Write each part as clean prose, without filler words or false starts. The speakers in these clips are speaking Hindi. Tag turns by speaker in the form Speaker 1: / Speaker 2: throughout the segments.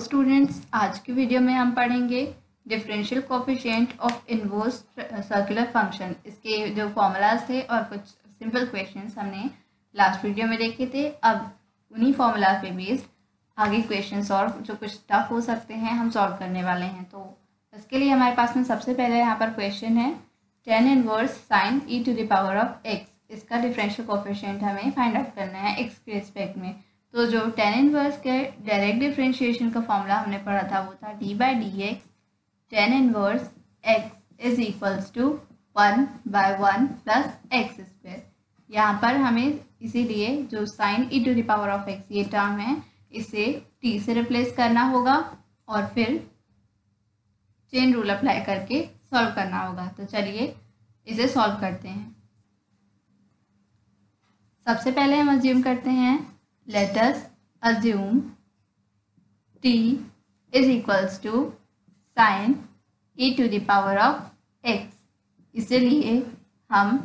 Speaker 1: स्टूडेंट्स, आज की वीडियो में हम पढ़ेंगे differential coefficient of inverse circular function. इसके जो फॉर्मूलाज थे और कुछ सिंपल क्वेश्चंस हमने लास्ट वीडियो में देखे थे। अब उन्हीं फॉर्मूलाज पे बेस्ड आगे क्वेश्चंस और जो कुछ टफ हो सकते हैं हम सॉल्व करने वाले हैं। तो इसके लिए हमारे पास में सबसे पहले यहाँ पर क्वेश्चन है tan inverse sine e to the power of x। इसका डिफरेंशियल कोफिशिएंट हमें फाइंड आउट करना है x के रिस्पेक्ट में। तो जो tan इनवर्स के डायरेक्ट डिफरेंशिएशन का फॉर्मूला हमने पढ़ा था वो था d/dx tan inverse x is equals to 1/1 plus x square. यहाँ पर हमें इसीलिए जो sine e to the power of x ये टर्म है इसे t से रिप्लेस करना होगा और फिर चेन रूल अप्लाई करके सॉल्व करना होगा। तो चलिए इसे सॉल्व करते हैं। सबसे पहले हम अज्यूम करते हैं, let us assume t is equals to sine e to the power of x। इसलिए हम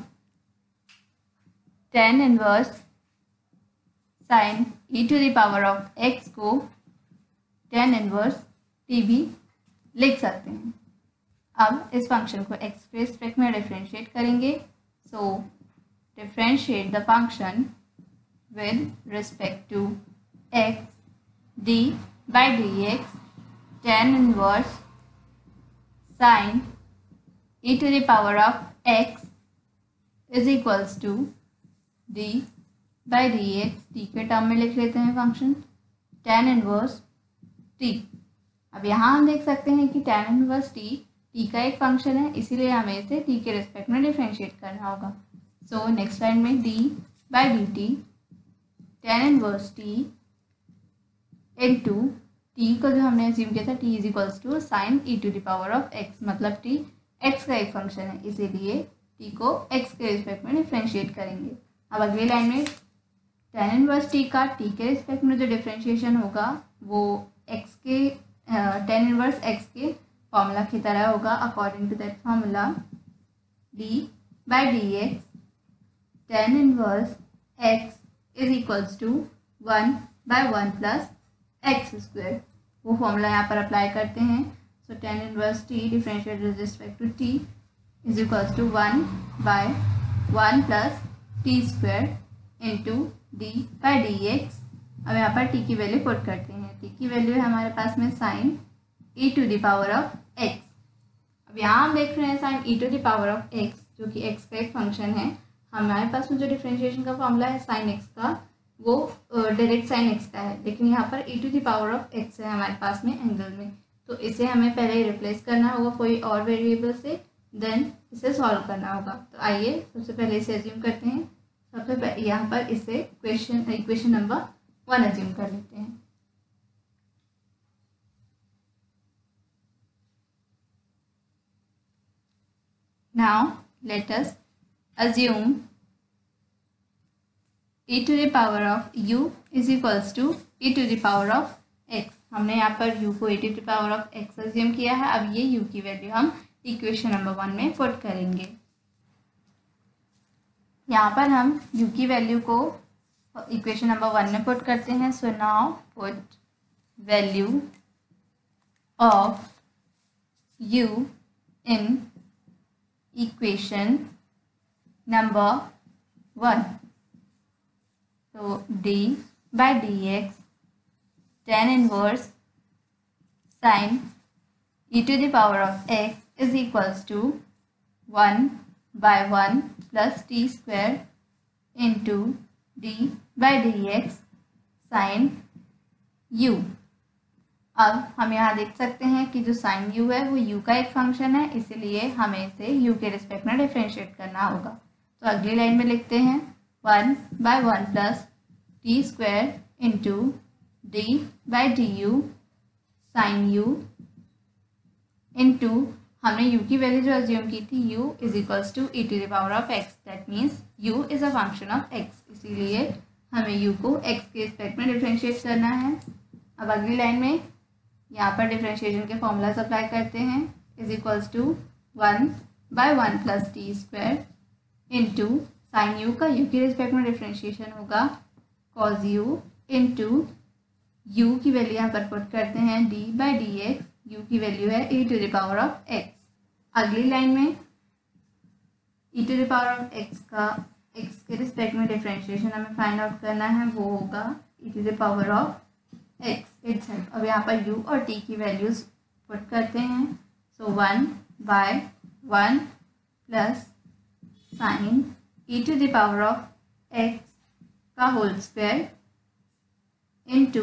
Speaker 1: tan inverse sine e to the power of x को tan इनवर्स t भी लिख सकते हैं। अब इस फंक्शन को x के रिस्पेक्ट में डिफरेंशिएट करेंगे। So differentiate the function with respect to x d/dx tan inverse sine e to the power of x is equals to d/dx। t के टर्म में लिख लेते हैं फंक्शन tan इनवर्स t। अब यहाँ हम देख सकते हैं कि tan इनवर्स t का एक फंक्शन है, इसीलिए हमें इसे t के रिस्पेक्ट में डिफरेंशिएट करना होगा। सो नेक्स्ट लाइन में d/dt tan inverse t into t को जो हमने अज्यूम किया था t is equals to sine e to the power of x, मतलब t x का एक फंक्शन है, इसीलिए t को x के रिस्पेक्ट में डिफरेंशिएट करेंगे। अब अगली लाइन में tan इनवर्स t का t के रिस्पेक्ट में जो डिफरेंशिएशन होगा वो x के tan इनवर्स x के फॉर्मूला की तरह होगा। According to that formula d/dx tan inverse x is equals to 1/1 plus x square. वो फॉर्मूला यहाँ पर अप्लाई करते हैं। So tan inverse t differentiate with respect to t is equals to 1/1 plus t square into d/dx। अब यहाँ पर t की वैल्यू पुट करते हैं। t की वैल्यू है हमारे पास में sine e to the power of x। अब यहाँ हम देख रहे हैं sine e to the power of x जो कि x का एक फंक्शन है। हमारे पास में जो डिफरेंशिएशन का फॉर्मूला है साइन x का वो डायरेक्ट साइन x का है, लेकिन यहाँ पर e to the power of x है हमारे पास में एंगल में। तो इसे हमें पहले रिप्लेस करना होगा कोई और वेरिएबल से, देन इसे सॉल्व करना होगा। तो आइए सबसे पहले इसे अज्यूम करते हैं। सबसे पहले यहाँ पर इसे इक्वेशन नंबर 1 अज्यूम कर लेते हैं। Now let us assume e to the power of u is equals to e to the power of x। हमने यहाँ पर u को e to the power of x assume किया है। अब ये u की वैल्यू हम इक्वेशन नंबर 1 में पुट करेंगे। यहाँ पर हम u की वैल्यू को इक्वेशन नंबर 1 में पुट करते हैं। So now put value of u in equation number 1। तो d/dx tan inverse sine e to the power of x is equals to 1/1 plus t square into d/dx sine u। अब हम यहाँ देख सकते हैं कि जो साइन u है वो u का एक फंक्शन है, इसीलिए हमें इसे u के रिस्पेक्ट में डिफरेंशिएट करना होगा। तो अगली लाइन में लिखते हैं 1/1 plus t square into d/du sine u into हमने u की वैल्यू जो अज्यूम की थी u is equals to e to the power of x। That means u is a function of x, इसीलिए हमें u को x के रिस्पेक्ट में डिफरेंशिएट करना है। अब अगली लाइन में यहाँ पर डिफरेंशिएशन के फॉर्मूलाज अप्लाई करते हैं। Is equals to 1/1 plus t square into sine u का यू के रिस्पेक्ट में डिफरेंशिएशन होगा कॉज यू इंटू u की वैल्यू यहाँ पर पुट करते हैं d/dx, u की वैल्यू है e⁻x। अगली लाइन में e⁻x का x के रिस्पेक्ट में डिफरेंशिएशन हमें फाइंड आउट करना है, वो होगा e⁻x इटसेल्फ। अब यहाँ पर u और t की वैल्यूज पुट करते हैं। सो 1/1 प्लस साइन e⁻x का whole square into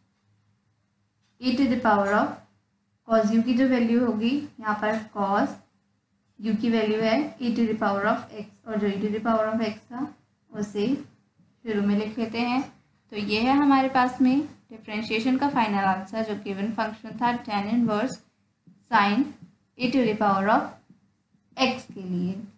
Speaker 1: cos u की जो वैल्यू होगी यहाँ पर cos u की वैल्यू है e⁻x, और जो e⁻x था उसे शुरू में लिख लेते हैं। तो ये है हमारे पास में डिफरेंशिएशन का फाइनल आंसर, जो गिवन फंक्शन था tan इनवर्स sin e⁻x के लिए।